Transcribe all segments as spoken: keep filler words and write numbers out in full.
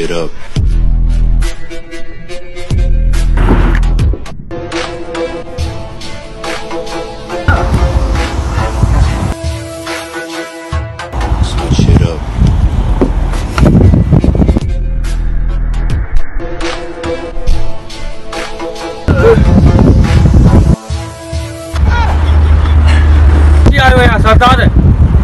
shit up. Switch it up. क्या है यार सरदार है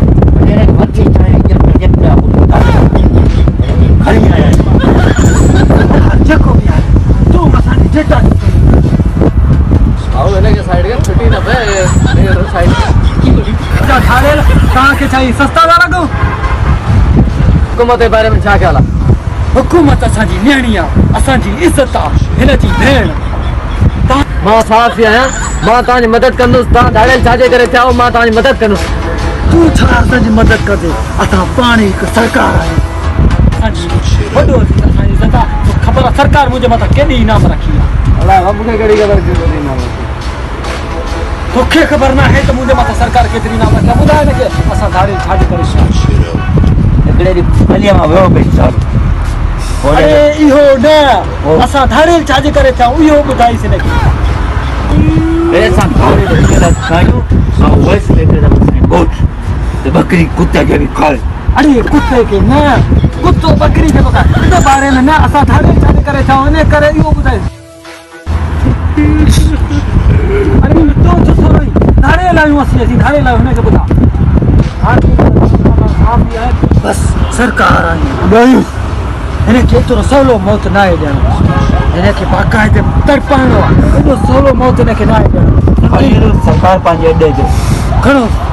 सस्ता वाला को हुकूमत के बारे में छा ख्याल आहे? हुकूमत असांजी नियाणी आहे, असांजी इज़त आहे, हिनजी भेण। मां साफ़ ई आहियां, मां तव्हांजी मदद कंदुसि। तव्हां धाड़ियल छाजे करे थिया हो, मां तव्हांजी मदद कंदुसि। तूं छा असांजी मदद कजे? असां पाण हिकु सरकार आहियूं, असांजी वॾो असांजी इज़त आहे। तोखे ख़बर आहे सरकार मुंहिंजे मथां केॾी इनाम रखी आहे? अलाए मूंखे कहिड़ी ख़बर कहिड़ी इनाम रखी? तोखे ख़बर न आहे त मुंहिंजे मथां सरकार केतिरी इनाम रखी आहे? ॿुधाए न की असां धाड़ियल छाजे करे छा? हिकिड़े ॾींहुं गलीअ मां वियो पई साल। अरे इहो न, असां धाड़ियल छाजे करे थिया इहो ॿुधाईसीं न की। असां धाड़ियल करे खायूं ऐं वैसे लेके असांजी गोठ त बकरी कुते खे बि खाए। अरे कुते खे न, कुतो बकरी खे बि खाए। इन बारे में न असां धाड़ियल छाजे करे थिया इन करे इहो ॿुधाए। अरे तो जो थोरो धाड़ियल आहियूं असीं, असीं धाड़ियल आहियूं हिनखे ॿुधा। बस सरकार आहियूं, हिनखे एतिरो सवलो मौत न आहे ॾियणो, हिनखे बाक़ाइदे तड़पाइणो आहे। एॾो सवलो मौत हिनखे न आहे ॾियणो। सरकार पंहिंजे अॾे जो घणो